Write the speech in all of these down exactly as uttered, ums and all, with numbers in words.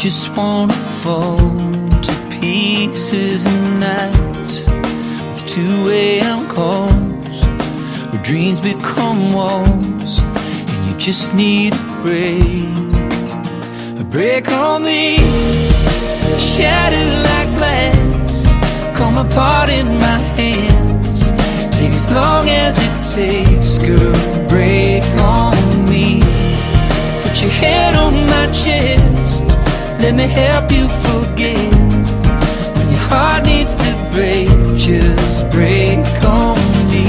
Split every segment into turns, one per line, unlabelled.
just wanna fall to pieces at night with two A M calls where dreams become walls, and you just need a break. A break on me, shattered like glass, come apart in my hands. Take as long as it takes, girl, break on me. Put your head on my chest, let me help you forget. When your heart needs to break, just break on me.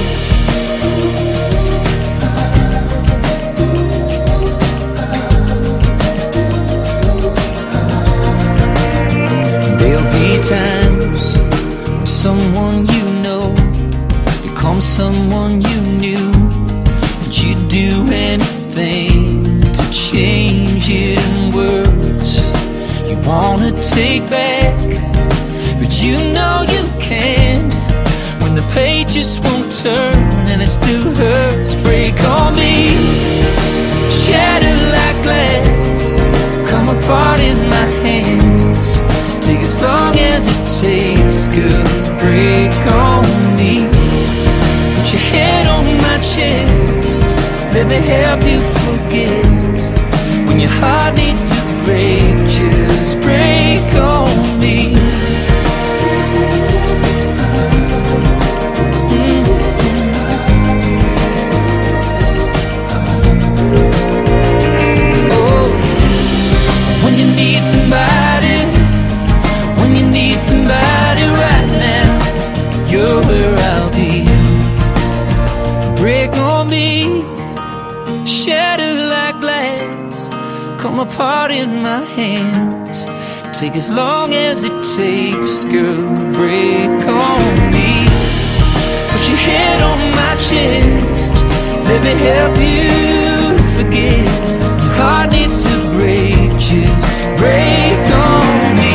There'll be times when someone you know becomes someone you knew, and you'd do anything to change it in words you wanna take back, but you know you can't when the pages won't turn and it still hurts. Break on me, shattered like glass, come apart in my hands. Take as long as it takes, girl, break on me. Put your head on my chest, let me help you forget. When your heart needs to break, just break on me. Mm-hmm. Oh, when you need somebody, when you need somebody right now, you're where I'll be. Break on me, shattered like glass, come apart in my hands. Take as long as it takes, girl, break on me. Put your head on my chest, let me help you forget. Your heart needs to break, just break on me.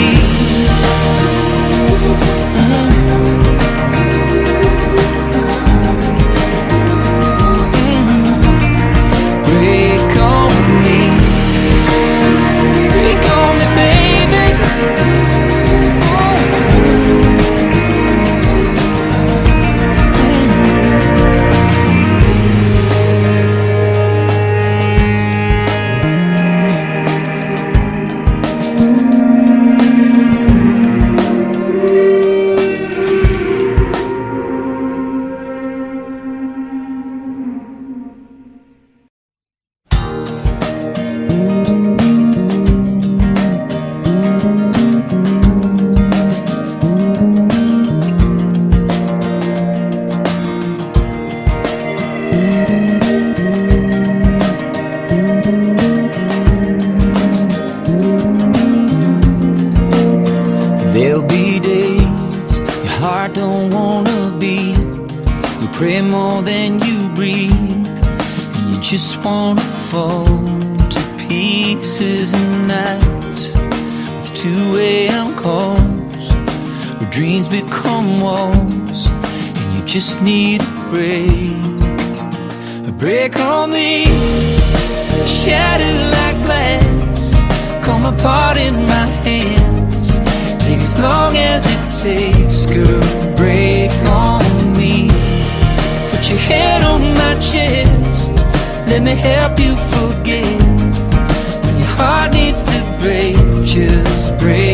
There'll be days your heart don't wanna beat, you pray more than you breathe, and you just wanna fall to pieces at night with two A M calls where dreams become walls, and you just need a break. A break on me, shattered like glass, come apart in my hands. Take as long as it takes, girl, break on me. Put your head on my chest, let me help you forget. When your heart needs to break, just break.